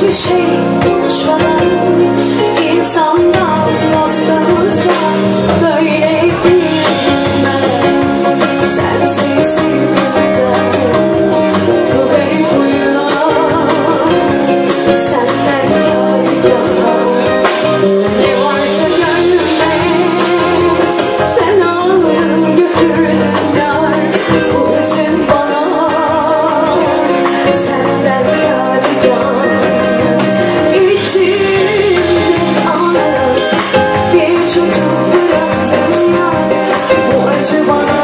hiçbir şey konuşmadan insandan dostlarımız var. Böyle bilmem sensiz sevmeden bu garip huylar senden yayla. Ne varsa gönlümde sen aldın götürdün yar. Bu hüzün bana senden yadigar. İçimde ağlayan bir çocuk bıraktın yar. Bu acı bana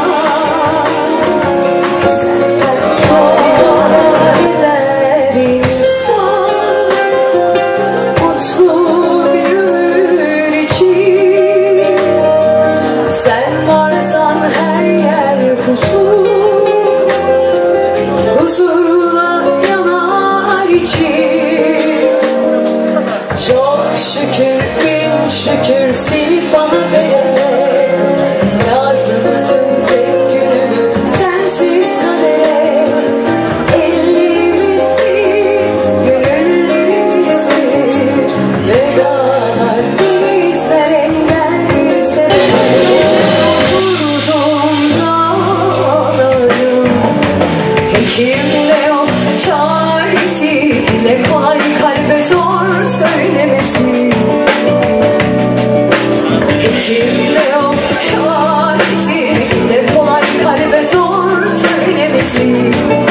senden kolay eder insan. Mutlu bir ömür için sen varsan her yer huzur. Huzurla yanar için çok şükür bin şükür seni bana veren. Lazımsın tek günümü sensiz kadere. Ellerimiz bir, gönüllerimiz bir. Vedalar bizler engelliyse gece oturduğumda ağlarım. Hekimde yok çaresi, dile kolay kalbe zor söylemesi. Hekimde yok çaresi, dile kolay kalbe zor söylemesi.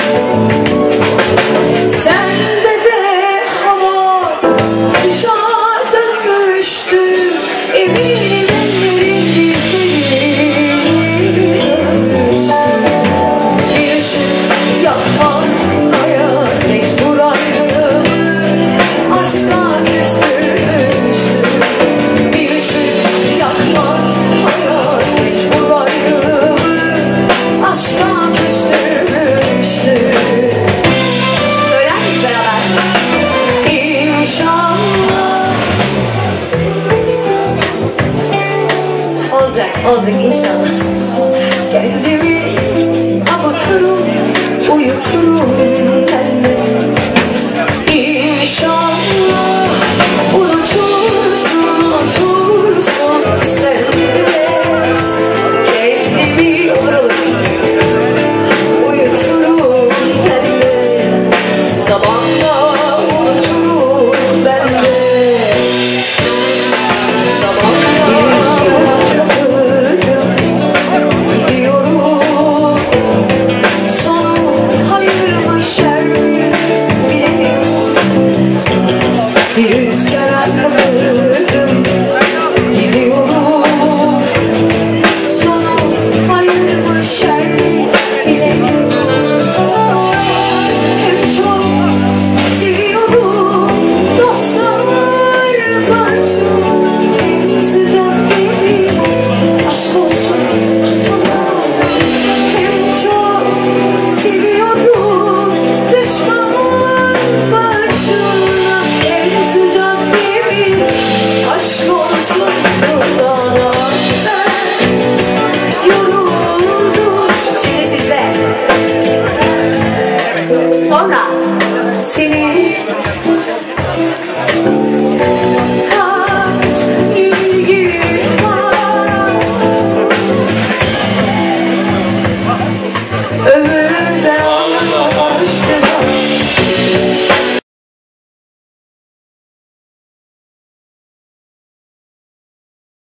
Sende de hava kışa dönmüştü, eminim ellerin gizleri. Bir ışık yakmaz hayat, mecbur ayrılığımı aşka küstürmüştü. Bir ışık yakmaz hayat, mecbur ayrılığımı aşka küstürmüştü. Söyler miyiz beraber? İnşallah olacak, olacak inşallah. Kendimi avuturum, uyuturum ben de. İnşallah unutursun, otursun sen de. Kendimi uyuturum ben de. Zamanla unuturum ben de. Zamanla bırakırım, gidiyorum. Sonu hayır mı şer mi bilemiyorum. Bir rüzgara kapıldım, gidiyorum. Sonu hayır mı şer mi bilemiyorum. Hem çok seviyorum dostlar karşımda. En sıcak değil aşk olsun tutamam. Hem çok seviyorum düşman karşımda. En sıcak değil aşk olsun tutamam. Ben yoruldum. Şimdi size. Sonra seni